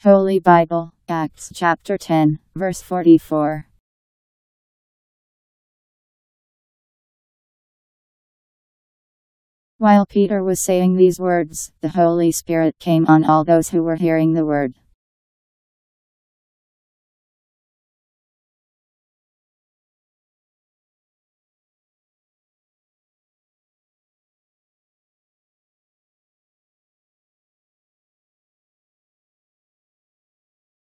Holy Bible, Acts chapter 10, verse 44. While Peter was saying these words, the Holy Spirit came on all those who were hearing the word.